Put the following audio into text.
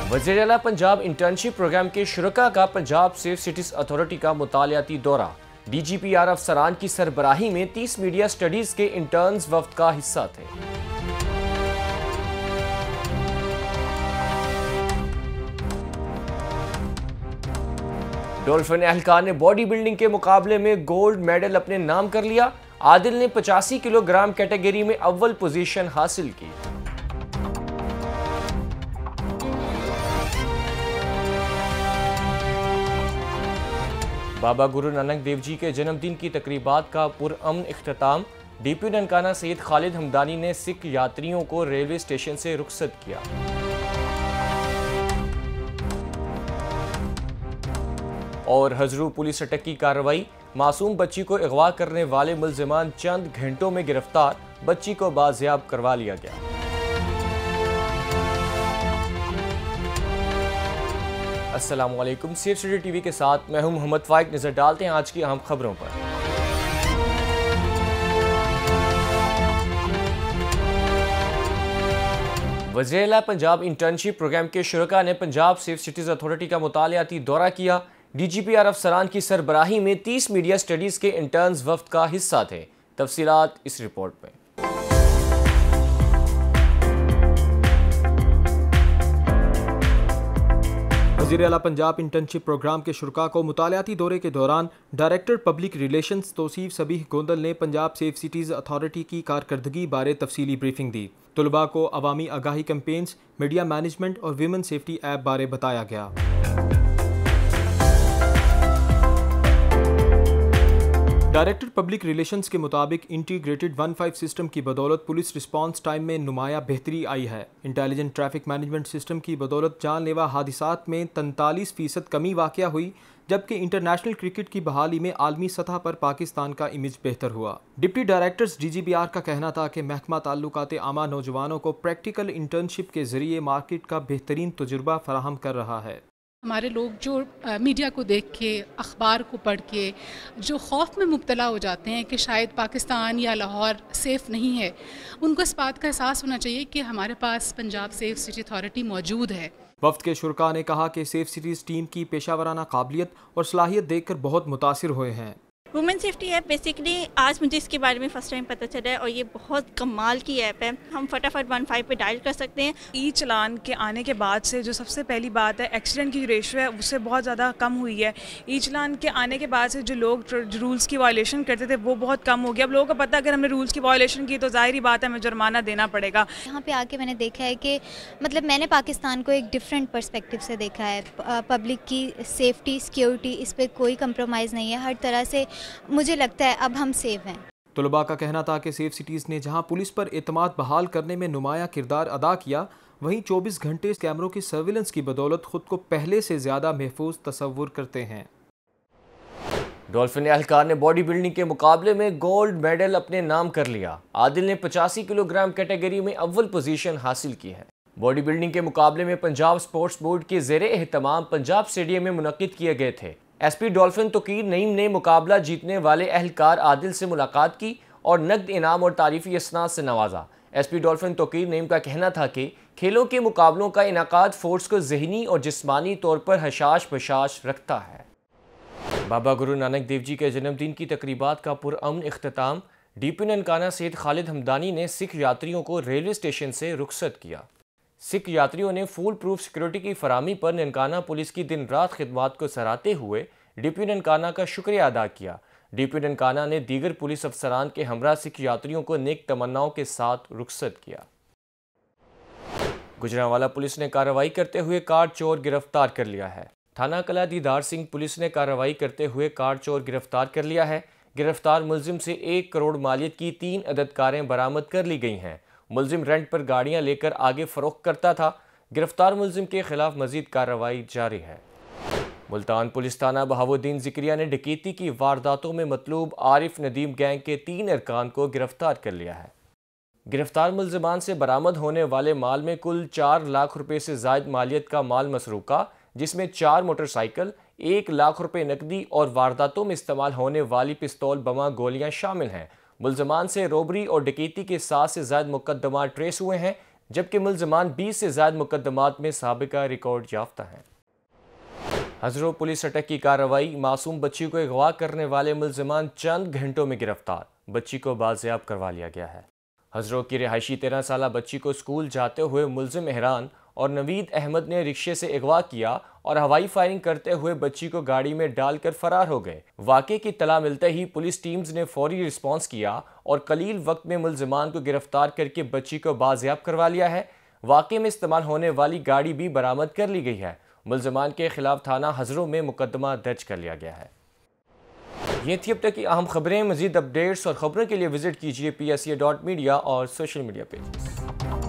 वज़ीर आला Punjab internship programme के शुरका का पंजाब सेफ सिटीज अथॉरिटी का मुतालियाती दौरा। DGP आर अफसरान की सरबराही में 30 मीडिया स्टडीज के इंटर्न्स वफ्द का हिस्सा थे। डॉल्फिन एहलकार ने बॉडी बिल्डिंग के मुकाबले में गोल्ड मेडल अपने नाम कर लिया। आदिल ने 85 किलोग्राम कैटेगरी में अव्वल पोजीशन हासिल की। बाबा गुरु नानक देव जी के जन्मदिन की तकरीबात का पुरअमन इख्तिताम। DPO ननकाना सैयद खालिद हमदानी ने सिख यात्रियों को रेलवे स्टेशन से रुखसत किया। और हजरू पुलिस अटक की कार्रवाई। मासूम बच्ची को अगवा करने वाले मुल्जिमान चंद घंटों में गिरफ्तार। बच्ची को बाजियाब करवा लिया गया। अस्सलाम वालेकुम, सेफ सिटी टीवी के साथ मैं हूं मोहम्मद फाइक। नजर डालते हैं आज की अहम खबरों पर। वज़ीर आला पंजाब इंटर्नशिप प्रोग्राम के शुरका ने पंजाब सेफ सिटीज अथॉरिटी का मुतालियाती दौरा किया। DGP आर अफसरान की सरबराही में 30 मीडिया स्टडीज के इंटर्न्स वफ्द का हिस्सा थे। तफसीलात इस रिपोर्ट में। वज़ीर आला पंजाब इंटर्नशिप प्रोग्राम के शुरका को मुतालियाती दौरे के दौरान director public relations Tauseef Sabih Gondal ने पंजाब सेफ सिटीज़ अथॉरिटी की कारकर्दगी बारे तफसीली ब्रीफिंग दी। तुलबा को अवामी आगाही कैंपेन्स, मीडिया मैनेजमेंट और विमेन सेफ्टी ऐप बारे बताया गया। डायरेक्टर पब्लिक रिलेशंस के मुताबिक इंटीग्रेटेड 1-5 सिस्टम की बदौलत पुलिस रिस्पांस टाइम में नुमाया बेहतरी आई है। इंटेलिजेंट ट्रैफिक मैनेजमेंट सिस्टम की बदौलत जानलेवा हादिसात में 43% कमी वाक़या हुई, जबकि इंटरनेशनल क्रिकेट की बहाली में आलमी सतह पर पाकिस्तान का इमेज बेहतर हुआ। डिप्टी डायरेक्टर्स DGPR का कहना था कि महकमा ताल्लुकात आमा नौजवानों को प्रैक्टिकल इंटर्नशिप के जरिए मार्केट का बेहतरीन तजुर्बा फराहम कर रहा है। हमारे लोग जो मीडिया को देख के, अखबार को पढ़ के जो खौफ में मुब्तला हो जाते हैं कि शायद पाकिस्तान या लाहौर सेफ़ नहीं है, उनको इस बात का एहसास होना चाहिए कि हमारे पास पंजाब सेफ सिटी अथॉरिटी मौजूद है। वफ्द के शुरका ने कहा कि सेफ सिटीज़ टीम की पेशावराना काबिलियत और सलाहियत देखकर बहुत मुतासिर हुए हैं। वुमेन सेफ्टी ऐप बेसिकली आज मुझे इसके बारे में फ़र्स्ट टाइम पता चला है और ये बहुत कमाल की ऐप है। हम फटाफट 15 पे डायल कर सकते हैं। ई चलान के आने के बाद से जो सबसे पहली बात है, एक्सीडेंट की रेशियो है उससे बहुत ज़्यादा कम हुई है। ई चलान के आने के बाद से जो लोग रूल्स की वायलेशन करते थे वो बहुत कम हो गया। अब लोगों को पता है अगर हमने रूल्स की वायलेशन की तो ज़ाहिर बात है हमें जुर्माना देना पड़ेगा। यहाँ पे आके मैंने देखा है कि मतलब मैंने पाकिस्तान को एक डिफरेंट पर्सपेक्टिव से देखा है। पब्लिक की सेफ्टी, सिक्योरिटी, इस पर कोई कंप्रोमाइज़ नहीं है। हर तरह से मुझे लगता है अब हम सेफ हैं। तुलबा का कहना था कि सेफ सिटीज़ ने जहां पुलिस पर एतमाद बहाल करने में नुमाया किरदार अदा किया, वहीं 24 घंटे कैमरों की सर्विलेंस की बदौलत खुद को पहले से ज़्यादा महफूज तस्वुर करते हैं। डॉल्फिन एहलकार ने बॉडी बिल्डिंग के मुकाबले में गोल्ड मेडल अपने नाम कर लिया। आदिल ने 85 किलोग्राम कैटेगरी में अव्वल पोजीशन हासिल की है। बॉडी बिल्डिंग के मुकाबले में पंजाब स्पोर्ट्स बोर्ड के ज़ेरे एहतमाम पंजाब स्टेडियम में मुनक्किद किए गए थे। SP डॉल्फिन तोकीर नईम ने मुकाबला जीतने वाले एहलकार आदिल से मुलाकात की और नकद इनाम और तारीफी असनाद से नवाजा। SP डॉल्फिन तोकीर नईम का कहना था कि खेलों के मुकाबलों का इनाकाद फोर्स को जहनी और जिस्मानी तौर पर हशाश बशाश रखता है। बाबा गुरु नानक देव जी के जन्मदिन की तकरीबात का पुरअमन इख्तिताम। DPO ननकाना सैयद खालिद हमदानी ने सिख यात्रियों को रेलवे स्टेशन से रुखसत किया। सिख यात्रियों ने फुल प्रूफ सिक्योरिटी की फराहमी पर ननकाना पुलिस की दिन रात खिदमात को सराहते हुए DPO ननकाना का शुक्रिया अदा किया। DPO ननकाना ने दीगर पुलिस अफसरान के हमरा सिख यात्रियों को नेक तमन्नाओं के साथ रुखसत किया। गुजरांवाला पुलिस ने कार्रवाई करते हुए कार चोर गिरफ्तार कर लिया है। थाना कला दीदार सिंह पुलिस ने कार्रवाई करते हुए कार चोर गिरफ्तार कर लिया है। गिरफ्तार मुलजिम से 1 करोड़ मालियत की 3 अदद कारें बरामद कर ली गई हैं। मुलजिम रेंट पर गाड़ियां लेकर आगे फरोख्त करता था। गिरफ्तार मुलजिम के खिलाफ मजीद कार्रवाई जारी है। मुल्तान पुलिस थाना बहावुद्दीन जिक्रिया ने डकैती की वारदातों में मतलूब आरिफ नदीम गैंग के 3 अरकान को गिरफ्तार कर लिया है। गिरफ्तार मुलजिमान से बरामद होने वाले माल में कुल 4 लाख रुपए से जायद मालियत का माल मसरूका, जिसमें 4 मोटरसाइकिल, 1 लाख रुपए नकदी और वारदातों में इस्तेमाल होने वाली पिस्तौल, बमा, गोलियां शामिल हैं। मुलजमान से रोबरी और डकैती के 7 से ज़ायद मुकदमा ट्रेस हुए हैं। जबकि मुल्ज़मान 20 से ज़ायद मुकदमात में साबिका रिकॉर्ड याफ्ता हैं। हज़रो पुलिस अटक की कार्रवाई, मासूम बच्ची को अगवा करने वाले मुल्ज़मान चंद घंटों में गिरफ्तार, बच्ची को बाजियाब करवा लिया गया है। हज़रो की रिहायशी 13 साला बच्ची को स्कूल जाते हुए मुल्ज़िम एहरान और नवीद अहमद ने रिक्शे से अगवा किया और हवाई फायरिंग करते हुए बच्ची को गाड़ी में डालकर फरार हो गए। वाक़े की इत्तला मिलते ही पुलिस टीम्स ने फौरी रिस्पॉन्स किया और कलील वक्त में मुल्ज़िमान को गिरफ्तार करके बच्ची को बाजियाब करवा लिया है। वाक़े में इस्तेमाल होने वाली गाड़ी भी बरामद कर ली गई है। मुल्ज़िमान के खिलाफ थाना हज़रो में मुकदमा दर्ज कर लिया गया है। ये थी अब तक की अहम खबरें। मज़ीद अपडेट्स और खबरों के लिए विजिट कीजिए PSA.media और सोशल मीडिया पेज।